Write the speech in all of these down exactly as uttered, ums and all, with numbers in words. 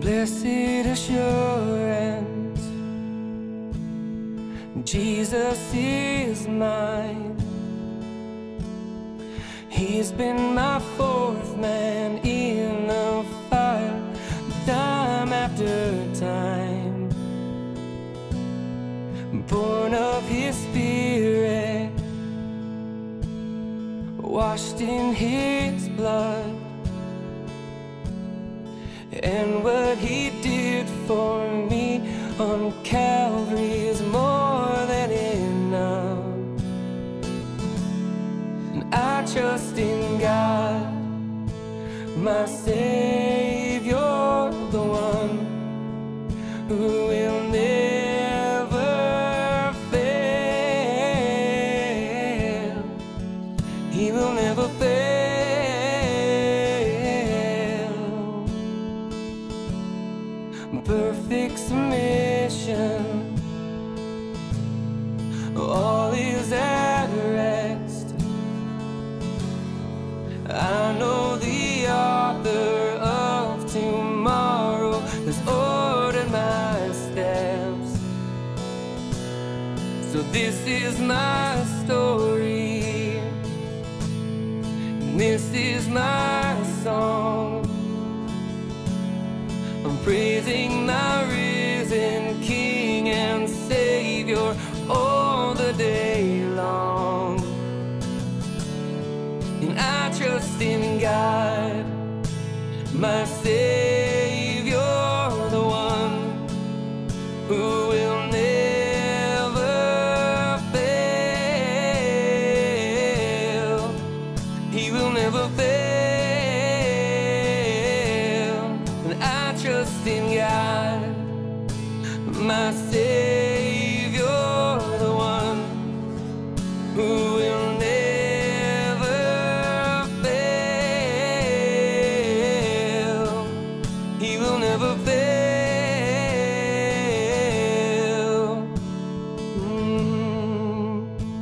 Blessed assurance, Jesus is mine. He's been my fourth man in the fire, time after time. Born of His Spirit, washed in His blood, and what He did for me on Calvary is more than enough. And I trust in God, my Savior, the one who will never fail. He will never fail. Perfect submission, all is at rest. I know the author of tomorrow has ordered my steps. So this is my story, and this is my song. I'm praising my risen King and Savior all the day long. And I trust in God, my Savior, the one who will never fail. He will never fail. Trust in God, my Savior, the one who will never fail. He will never fail. Mm-hmm.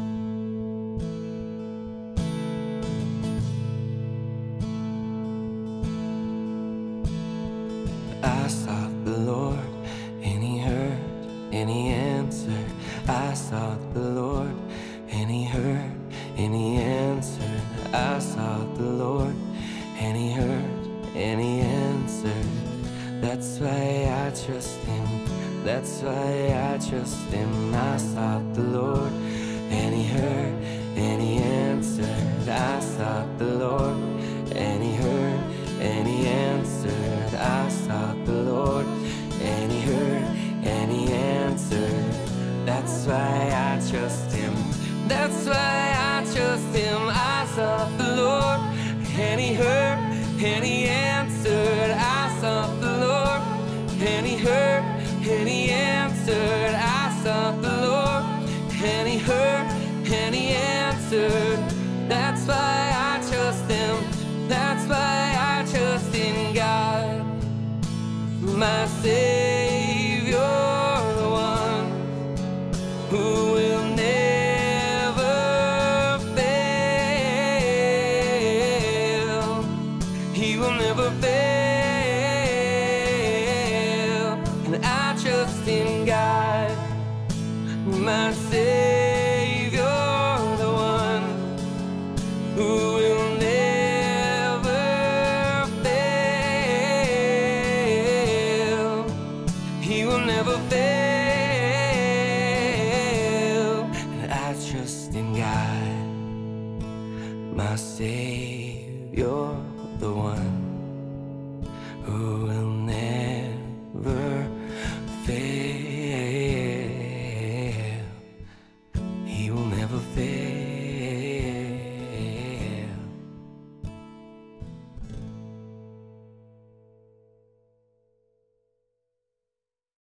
I sought the Lord, and He heard, and He answered. I sought the Lord, and He heard, and He answered. I sought the Lord, and He heard, and He answered. That's why I trust Him. That's why I trust Him. I sought the Lord, and He heard, and He answered. I sought the Lord, and He heard, and He answered. I sought the Lord, and He heard, and He answered. That's why I trust Him. That's why I trust Him. I sought the Lord, and He heard, and He answered. I sought the Lord, and He heard, and He answered. I sought the Lord, and He heard, and He answered. That's why I trust Him. That's why I trust in God, my Savior, the one who will never fail. He will never fail. And I trust in God, my Savior, the one who will never fail. He will never fail. And I trust in God, my Savior,